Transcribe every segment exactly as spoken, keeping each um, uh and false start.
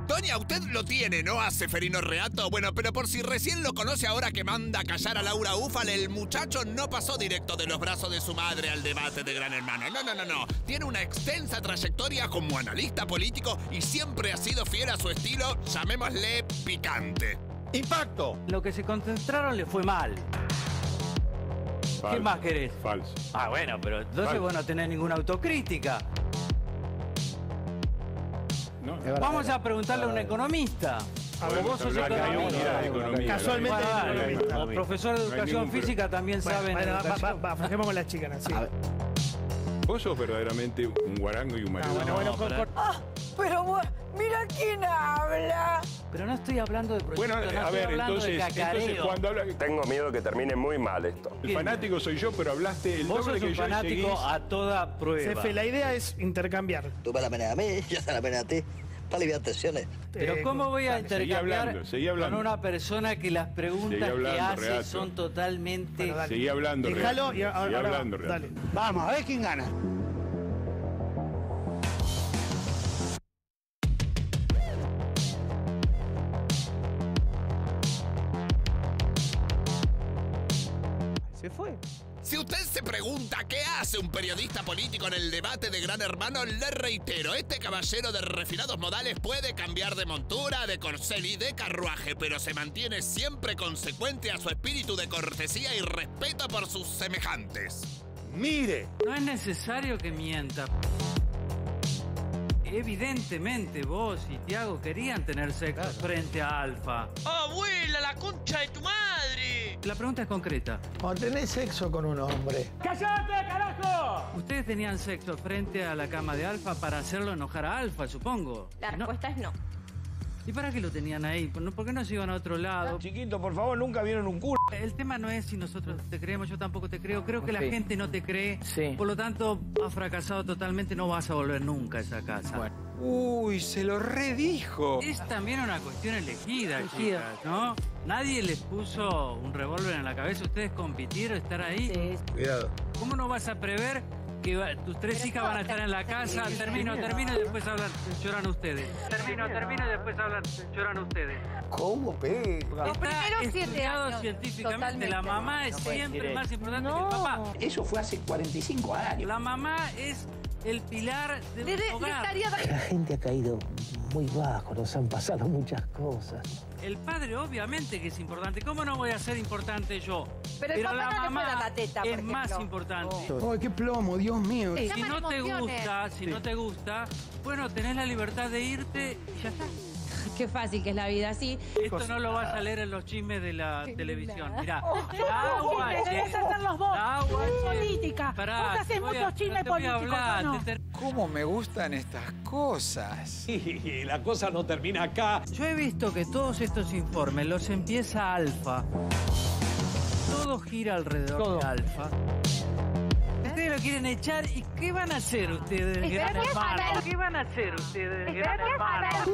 Doña, usted lo tiene, ¿no? A Ceferino Reato. Bueno, pero por si recién lo conoce ahora que manda a callar a Laura Ufal, el muchacho no pasó directo de los brazos de su madre al debate de Gran Hermano. No, no, no, no. Tiene una extensa trayectoria como analista político y siempre ha sido fiel a su estilo, llamémosle picante. ¡Impacto! Lo que se concentraron le fue mal. Falso. ¿Qué más querés? Falso. Ah, bueno, pero entonces Falso. vos no tenés ninguna autocrítica. No. Vamos a preguntarle a un economista. Bueno, Vos sos hablar de economista. unidad de economía. Casualmente Bueno, es dale, economista. como profesor de No hay educación ningún física también Bueno, saben bueno, va, va, educación. va, aflojemos con las chicas, sí. Vos sos verdaderamente un guarango y un Ah, marido. bueno, bueno, No, con- pero- con- Ah, pero vos, mira quién habla. Pero no estoy hablando de proyectos, Bueno, no a estoy ver, hablando entonces, de entonces cacareo. cuando habla... Tengo miedo de que termine muy mal esto. El fanático soy yo, pero hablaste el Vos doble sos que un yo y fanático seguís... a toda prueba. Cefe, la idea es intercambiar. Tú me la pena a mí, yo te la pena a ti. Para aliviar tensiones. Pero Eh, ¿cómo voy a dale. Seguí intercambiar hablando, seguí hablando. con una persona que las preguntas Seguí hablando, que hace Reato. son totalmente... Bueno, dale. Seguí hablando, Déjalo Reato. y ahora, Seguí ahora hablando, va. Reato. Dale. Vamos, a ver quién gana. Se fue. Si usted se pregunta qué hace un periodista político en el debate de Gran Hermano, le reitero, este caballero de refinados modales puede cambiar de montura, de corcel y de carruaje, pero se mantiene siempre consecuente a su espíritu de cortesía y respeto por sus semejantes. Mire. No es necesario que mienta. Evidentemente vos y Tiago querían tener sexo frente a Alfa. ¡Abuela, la concha de tu madre! La pregunta es concreta. Cuando tenés sexo con un hombre, ¿Ustedes tenían sexo frente a la cama de Alfa para hacerlo enojar a Alfa, supongo? La ¿No? respuesta es no. ¿Y para qué lo tenían ahí? ¿Por qué no se iban a otro lado? chiquito, por favor, nunca vieron un culo. El tema no es si nosotros te creemos, yo tampoco te creo. Creo que la gente no te cree. Sí. Por lo tanto, has fracasado totalmente, no vas a volver nunca a esa casa. Uy, se lo redijo. Es también una cuestión elegida, Elegida. chicas, ¿no? Nadie les puso un revólver en la cabeza. Ustedes compitieron, estar ahí. Sí. Cuidado. ¿Cómo no vas a prever que va- tus tres hijas van a estar en la casa? Termino, termino y después hablan, lloran ustedes. Termino, termino y después hablan, lloran ustedes. ¿Cómo pega? Está primeros siete estudiado años, científicamente. totalmente. La mamá es siempre más importante que el papá. Eso fue hace cuarenta y cinco años. La mamá es el pilar de Le, un de- le hogar. estaría dando- La gente ha caído muy bajo, nos han pasado muchas cosas. El padre obviamente que es importante. ¿Cómo no voy a ser importante yo? Pero el papá la no le fue mamá la cateta, por es más ejemplo. importante. Ay, qué plomo, Dios mío. Se Si llaman no te emociones. gusta, si no te gusta, bueno, tenés la libertad de irte y ya está. Qué fácil que es la vida así. Esto no lo vas a leer en los chismes de la televisión. Mirá, Oh, la guache, debes hacerlos vos. la guache. Política. Pará, Vos haces te voy a- muchos chismes no te voy a políticos, hablar, ¿o no? te ter- ¿Cómo me gustan estas cosas? Y la cosa no termina acá. Yo he visto que todos estos informes los empieza Alfa. Todo gira alrededor Todo. de Alfa. Ustedes lo quieren echar y ¿qué van a hacer ustedes, Espera, Gran ¿qué Hermano? saber? ¿Qué van a hacer ustedes, Espera, Gran ¿qué Hermano? saber?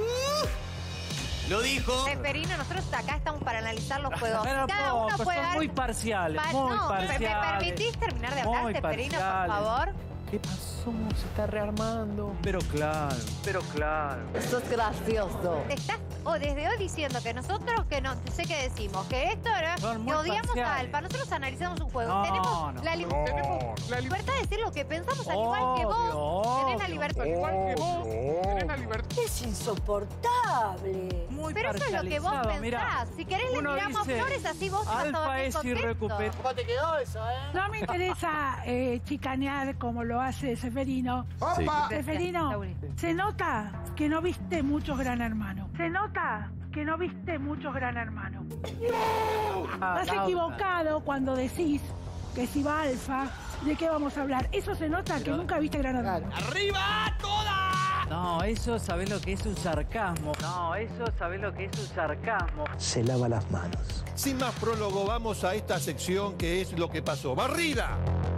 Lo dijo. Ceferino, nosotros acá estamos para analizar los juegos. Pero Cada uno poco, puede son dar... muy parciales, Pa- muy no, ¿me- parciales. ¿me permitís terminar de hablar, Muy Ceferino, por parciales. favor? ¿Qué pasó? Se está rearmando. Pero claro, pero claro. Eso es gracioso. Te estás o desde hoy diciendo que nosotros, que no sé qué decimos, que esto era, Son muy que odiamos a parciales. Alfa, nosotros analizamos un juego. No, tenemos, no. la, li- No, tenemos la libertad de decir lo que pensamos, al igual que Obvio, vos. Tenés la obvio. libertad. Es insoportable. Muy Pero eso es lo que vos parcializado, pensás. mirá. Si querés le Uno tiramos dice, flores, así vos vas a Alfa dormir es contento. irrecuperable. ¿Cómo te quedó eso, eh? No me interesa eh, chicanear como lo hace Seferino. ¡Opa! Seferino, se nota que no viste muchos Gran Hermano. Se nota que no viste muchos Gran Hermano. Estás equivocado cuando decís que si va Alfa, ¿de qué vamos a hablar? Eso se nota que nunca viste Gran Hermano. ¡Arriba toda! No, eso sabés lo que es un sarcasmo. No, eso sabés lo que es un sarcasmo. Se lava las manos. Sin más prólogo, vamos a esta sección que es lo que pasó. ¡Barrida!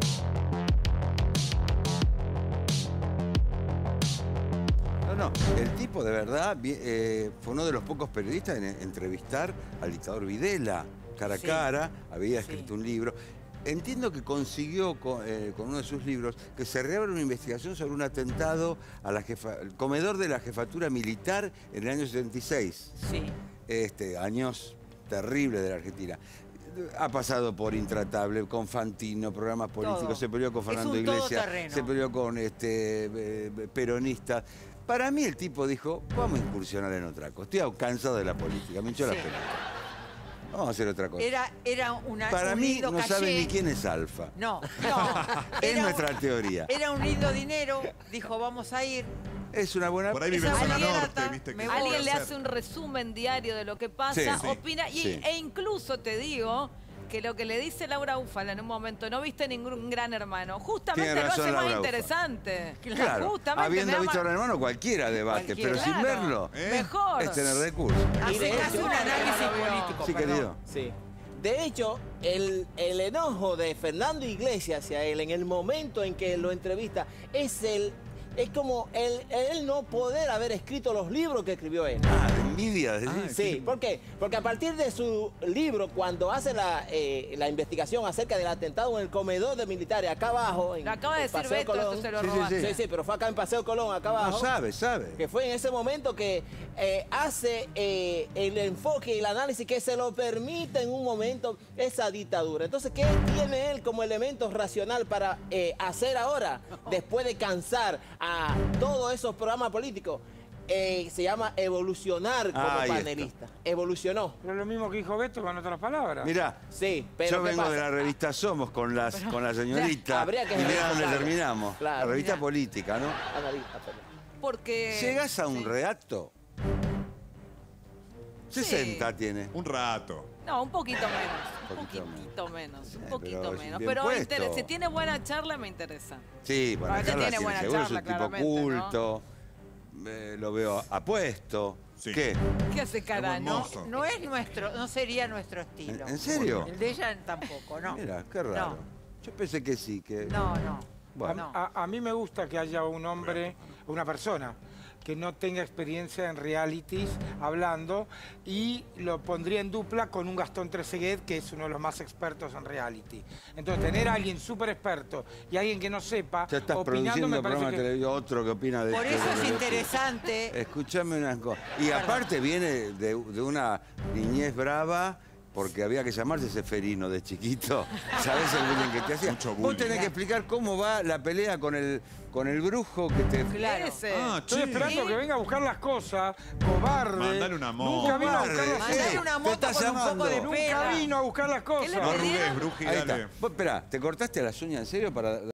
No, no, el tipo de verdad vi- eh, fue uno de los pocos periodistas en entrevistar al dictador Videla, cara a cara, había escrito un libro. entiendo que consiguió con, eh, con uno de sus libros que se reabra una investigación sobre un atentado a la jefa, al comedor de la jefatura militar en el año setenta y seis. Sí. Este, años terribles de la Argentina. Ha pasado por Intratable, con Fantino, programas políticos, Todo. se peleó con Fernando Es un Iglesias, todoterreno. se peleó con este, eh, peronistas. Para mí el tipo dijo, vamos a incursionar en otra cosa. Estoy cansado de la política, me hinchó Sí. la pelota. Vamos a hacer otra cosa. Era, era una, Para un mí lindo no caché. sabe ni quién es Alfa. No, no. Es Era nuestra un- teoría. Era un lindo dinero, dijo, vamos a ir. Es una buena... Por ahí vive en Esa zona alienata, norte, viste que me se voy. puede Alguien le hacer. hace un resumen diario de lo que pasa, Sí, sí, opina, y, sí. e incluso te digo que lo que le dice Laura Ufala en un momento, no viste ningún Gran Hermano, justamente Tiene lo razón hace más Laura Ufala. interesante. Claro, Justamente, habiendo me da visto a más- Gran Hermano cualquiera debate, Cualquiera. pero sin Claro. verlo ¿Eh? Mejor. es tener recursos. Hace Y de casi hecho- un análisis Lo veo. político. Sí, perdón. querido. Sí. De hecho, el, el enojo de Fernando Iglesias hacia él en el momento en que lo entrevista es el es como el, el no poder haber escrito los libros que escribió él. Ah, de envidia. ¿sí? Sí, ¿por qué? Porque a partir de su libro, cuando hace la, eh, la investigación acerca del atentado en el comedor de militares acá abajo, en Lo acaba de en decir Paseo Beto, Colón. esto se lo Sí, sí, robaste. sí. Sí, sí, pero fue acá en Paseo Colón, acá abajo. No sabe, sabe. Que fue en ese momento que eh, hace eh, el enfoque y el análisis que se lo permite en un momento esa dictadura. Entonces, ¿qué tiene él como elemento racional para eh, hacer ahora, después de cansar a todos esos programas políticos? Eh, se llama evolucionar como Ahí está. panelista. Evolucionó. Pero es lo mismo que dijo Beto con otras palabras. Mirá, Sí, pero yo ¿qué vengo pasa? de la revista Somos con, las, con la señorita. Habría que y mirá dónde revisarlo. terminamos. Claro. La revista Mirá. política, ¿no? Analista, perdón. Porque... Llegás a un Sí. reato. sesenta tiene. Un rato. No, un poquito menos. Un Poquito poquito menos. Un Eh, poquito pero es menos. bien Pero puesto. inter- si tiene buena charla, me interesa. Sí, para Aparte acá la tiene tiene buena seguro, charla, es un tipo claramente, culto. Eh, lo veo apuesto. Sí. ¿Qué? ¿Qué hace cara? No, hermoso. No es nuestro, no sería nuestro estilo. ¿En- en serio? El de ella tampoco, no. Mira, qué raro. No. Yo pensé que sí, que... No, no. Bueno. A, a- a mí me gusta que haya un hombre, una persona, que no tenga experiencia en realities hablando, y lo pondría en dupla con un Gastón Trezeguet, que es uno de los más expertos en reality. Entonces, tener a alguien súper experto y alguien que no sepa, Ya estás opinando, produciendo me un programa parece de que... televisión, otro que opina de Por esto, eso de es lo otro. interesante. Escúchame una cosa. Y aparte viene de, de una niñez brava, porque había que llamarse Seferino de chiquito. ¿Sabés el bullying que te hacía? Mucho Vos bullying. tenés que explicar cómo va la pelea con el, con el brujo que te... Claro. Ese. Ah, Estoy che. esperando que venga a buscar las cosas, cobarde. Mandale una moto. Nunca vino a buscar Cobarde, las eh, Mandale una te moto está con un poco llamando. de Nunca pera. vino a buscar las cosas. le No pedí? arrugues, Bruji, Ahí dale. está. Vos, esperá, ¿te cortaste las uñas en serio para...?